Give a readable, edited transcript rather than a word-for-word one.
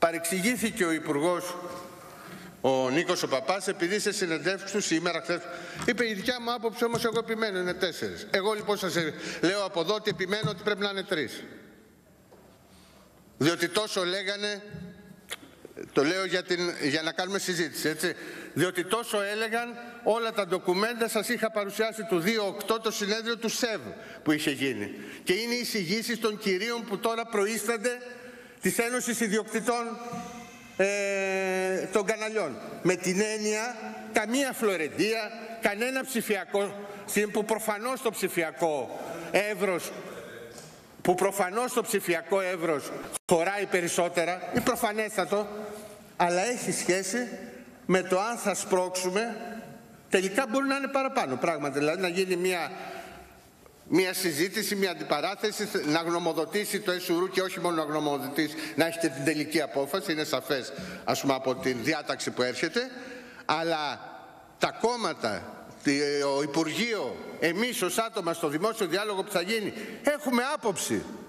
Παρεξηγήθηκε ο Υπουργός, ο Νίκος ο Παπάς, επειδή σε συνεντεύξεις του σήμερα, χθες, είπε η δικιά μου άποψη, όμως εγώ επιμένω, είναι 4. Εγώ λοιπόν σας λέω από εδώ ότι επιμένω ότι πρέπει να είναι 3. Διότι τόσο λέγανε, το λέω για να κάνουμε συζήτηση, έτσι, διότι τόσο έλεγαν όλα τα ντοκουμέντα, σας είχα παρουσιάσει του 2/8 το συνέδριο του ΣΕΒ που είχε γίνει. Και είναι οι εισηγήσεις των κυρίων που τώρα προείστανται της Ένωσης Ιδιοκτητών των Καναλιών. Με την έννοια, καμία φλωρεντία, κανένα ψηφιακό, που προφανώς το ψηφιακό εύρος χωράει περισσότερα, είναι προφανέστατο, αλλά έχει σχέση με το αν θα σπρώξουμε, τελικά μπορεί να είναι παραπάνω πράγματα, δηλαδή να γίνει μια συζήτηση, μια αντιπαράθεση, να γνωμοδοτήσει το ΕΣΟΥΡΟΥ και όχι μόνο να γνωμοδοτήσει, να έχει και την τελική απόφαση, είναι σαφές ας πούμε από τη διάταξη που έρχεται, αλλά τα κόμματα, ο Υπουργείο, εμείς ως άτομα στο δημόσιο διάλογο που θα γίνει, έχουμε άποψη.